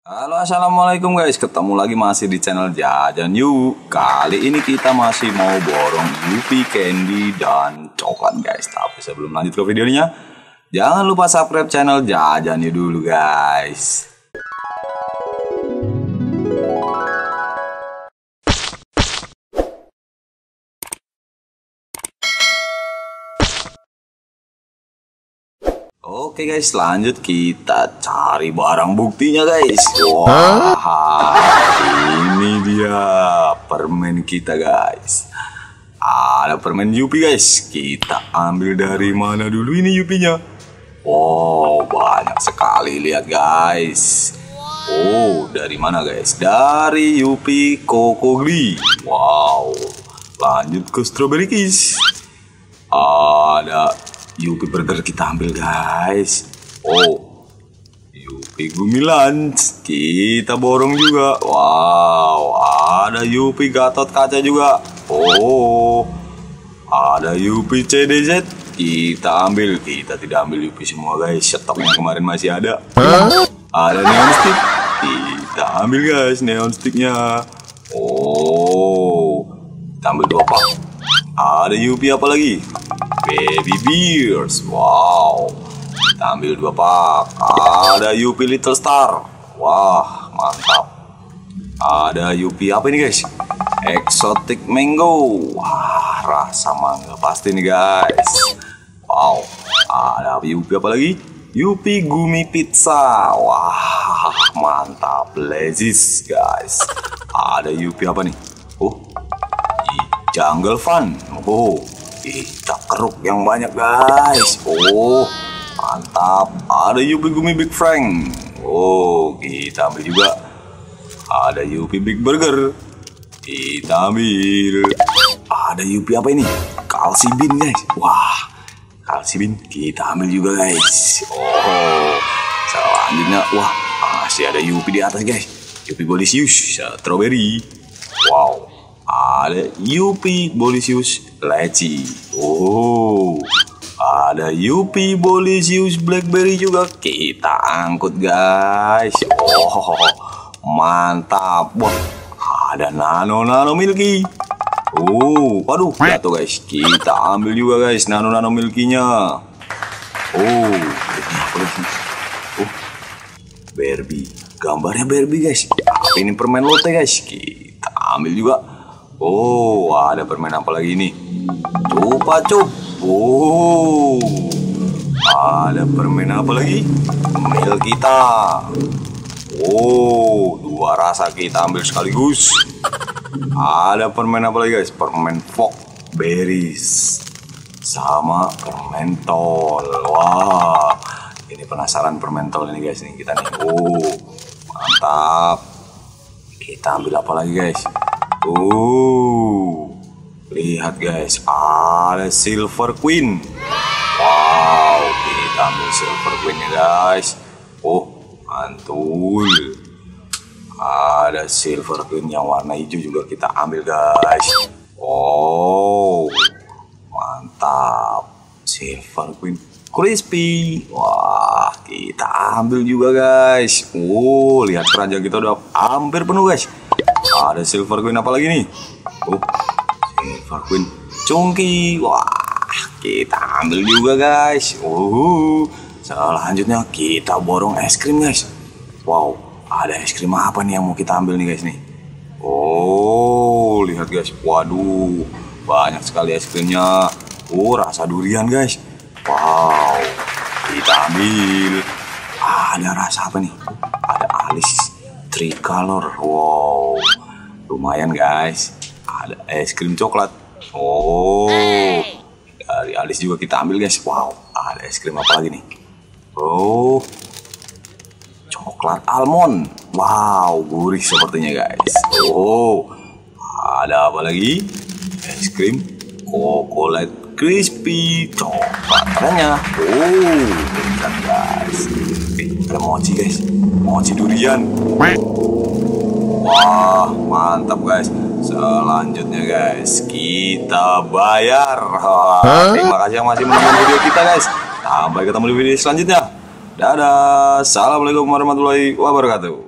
Halo, assalamualaikum guys, ketemu lagi masih di channel Jajan Yuk. Kali ini kita masih mau borong Yupi, candy, dan coklat guys. Tapi sebelum lanjut ke videonya, jangan lupa subscribe channel Jajan Yuk dulu guys. Oke guys, lanjut kita cari barang buktinya guys. Wah, ini dia permen kita guys. Ada permen Yupi guys. Kita ambil dari mana dulu ini Yupinya? Wow, banyak sekali, lihat guys. Oh, dari mana guys? Dari Yupi Kokogli. Wow, lanjut ke Strawberry Kiss. Ada Yupi Burger, kita ambil guys. Oh, Yupi Gummy Lunch kita borong juga. Wow, ada Yupi Gatot Kaca juga. Oh, ada Yupi CDZ kita ambil. Kita tidak ambil Yupi semua guys, stoknya kemarin masih ada. Ada Neon Stick, kita ambil guys Neon Sticknya. Oh, kita ambil 2 pak. Ada Yupi apa lagi? Baby Bears. Wow, kita ambil 2 pak. Ada Yupi Little Star. Wah, mantap. Ada Yupi apa ini guys? Exotic Mango. Wah, rasa mangga pasti nih guys. Wow, ada Yupi apa lagi? Yupi Gummy Pizza. Wah, mantap, lezis guys. Ada Yupi apa nih? Oh, Jungle Fun. Oh, kita keruk yang banyak guys. Oh, mantap. Ada Yupi Gummy Big Frank. Oh, kita ambil juga. Ada Yupi Big Burger, kita ambil. Ada Yupi apa ini? Kalsi Bean guys. Wah, Kalsi Bean kita ambil juga guys. Oh, selanjutnya wah, masih ada Yupi di atas guys. Yupi Bolisius Strawberry. Wow, ada Yupi Bolisius Leci. Oh, ada Yupi Bolisius Blackberry juga kita angkut guys. Oh, mantap. Wah, ada Nano Milky. Oh, waduh, jatuh guys. Kita ambil juga guys Nano Milky-nya. Oh, Barbie. Gambarnya Barbie guys. Ini permen lote guys. Kita ambil juga. Oh, ada permen apa lagi ini? Cupa Cup. Oh, ada permen apa lagi? Mil kita. Oh, 2 rasa kita ambil sekaligus. Ada permen apa lagi guys? Permen Fog Berries sama permen Tol. Wah, ini penasaran permen Tol ini guys nih kita nih. Oh, mantap. Kita ambil apa lagi guys? Lihat guys, ada Silver Queen. Wow, kita ambil Silver Queen nya guys. Oh, mantul. Ada Silver Queen yang warna hijau juga kita ambil guys. Oh, mantap. Silver Queen Crispy. Wah, kita ambil juga guys. Oh, lihat keranjang kita udah hampir penuh guys. Ada Silver Queen apa lagi nih? Oh, Silver Queen Chunky. Wah, kita ambil juga guys. Oh, selanjutnya kita borong es krim guys. Wow, ada es krim apa nih yang mau kita ambil nih guys nih? Oh, lihat guys. Waduh, banyak sekali es krimnya. Oh, rasa durian guys. Wow, kita ambil. Ada rasa apa nih? Ada Alice Tricolor. Wow, lumayan guys. Ada es krim coklat. Oh, dari Alice juga kita ambil guys. Wow, ada es krim apa lagi nih? Oh, coklat almond. Wow, gurih sepertinya guys. Oh, ada apa lagi? Es krim Chocolate Crispy coklat katanya. Oh, lihat guys. Ada mochi guys. Mochi durian. Wah, mantap guys. Selanjutnya guys, kita bayar. Terima kasih yang masih menonton video kita guys. Sampai ketemu di video selanjutnya. Dadah. Assalamualaikum warahmatullahi wabarakatuh.